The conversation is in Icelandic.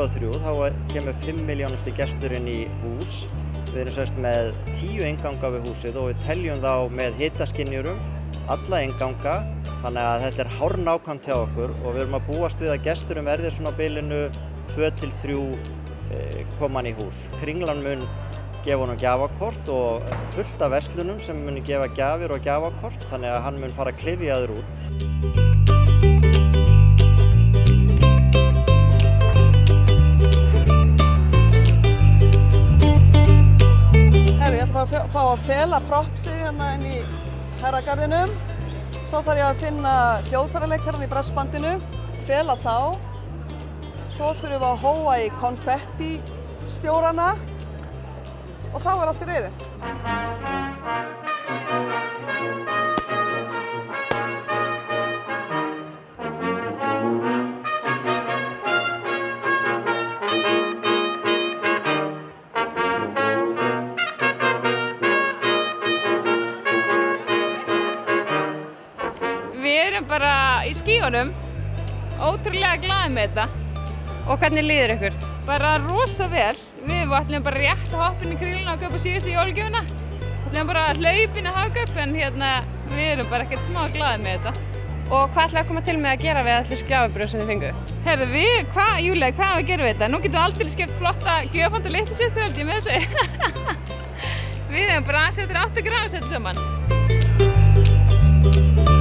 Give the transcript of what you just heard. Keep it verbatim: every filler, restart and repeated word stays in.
og þrjú þá kemur fimm milljónasti gesturinn í hús. Við erum sérst með tíu innganga við húsið og við teljum þá með hitaskynjurum alla innganga, þannig að þetta er hárnákvæmt hjá okkur og við erum að búast við að gesturinn verði svona á bilinu tvö til þrjú koman í hús. Kringlan mun gefa honum gjafakort og fullt af verslunum sem muni gefa gjafir og gjafakort, þannig að hann mun fara klyfjaður út. Herri, ég ætla bara að fá að fela propsi hérna inn í herragarðinum. Svo þarf ég að finna hljóðfæraleikarann í brassbandinu, fela þá. Svo þurfum við að hóa í konfettistjórana og þá er allt í reiði. Við erum bara í skíunum, ótrúlega glaðir með þetta. Og hvernig líður ykkur? Bara rosa vel. Við ætlum bara rétt að hoppa inn í Kringluna og kaupa síðustu jólagjöfina. Við ætlum bara að hlaupa inn að Hagkaup en hérna, við erum bara ekkert smá glaðir með þetta. Og hvað ætlaði að koma til með að gera við allir þessu gjafabröð sem þið fenguð? Herðu, við, hvað, Júlia, hvað á að gera við þetta? Nú getum við aldrei skipt flotta gjöfanda litlu systur held ég með þessu. Við hefum bara aðeins eftir átta gráður að setja saman.